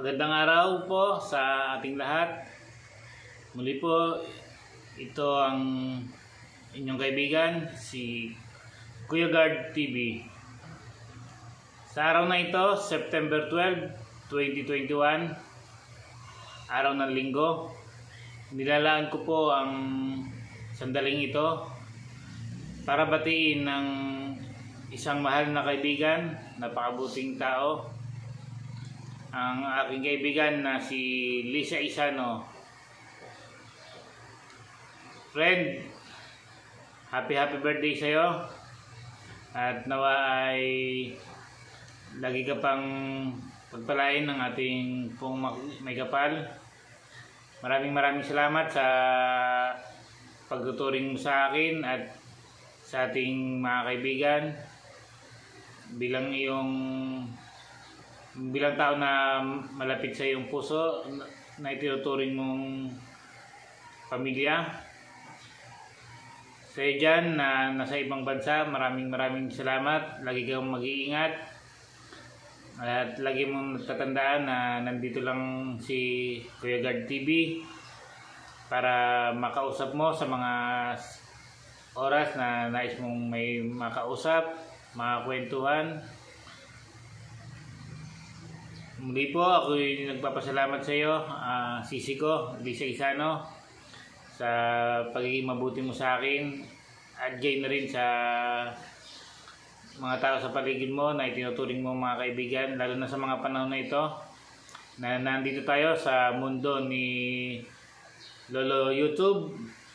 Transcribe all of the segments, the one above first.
Magandang araw po sa ating lahat. Muli po, ito ang inyong kaibigan, si Kuya Guard TV. Sa araw na ito, September 12, 2021, araw ng linggo, nilalaan ko po ang sandaling ito para batiin ng isang mahal na kaibigan, napakabuting tao, ang aking kaibigan na si Lisa Isano. Friend, happy birthday sa'yo, at nawa ay lagi ka pang pagpalain ng ating pong may kapal. Maraming salamat sa pagtuturing mo sa akin at sa ating mga kaibigan bilang tao na malapit sa iyong puso, na itinuturing mong pamilya. Sa iyo dyan na nasa ibang bansa, maraming salamat. Lagi kang mag-iingat at lagi mong tatandaan na nandito lang si Kuya Guard TV para makausap mo sa mga oras na nais mong may makausap, makakwentuhan. Muli po, ako yung nagpapasalamat sa iyo, sisi ko, Lisa Isano, sa pagiging mabuti mo sa akin, at gain na rin sa mga tao sa paligid mo na itinuturing mo mga kaibigan, lalo na sa mga panahon na ito na nandito tayo sa mundo ni Lolo YouTube.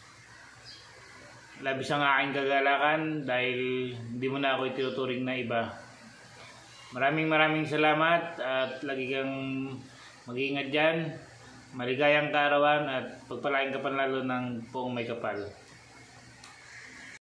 Labis ang aking kagalakan dahil hindi mo na ako itinuturing na iba. Maraming salamat at lagi kang mag-iingat dyan. Maligayang kaarawan at pagpalain ka panlalo ng poong may kapal.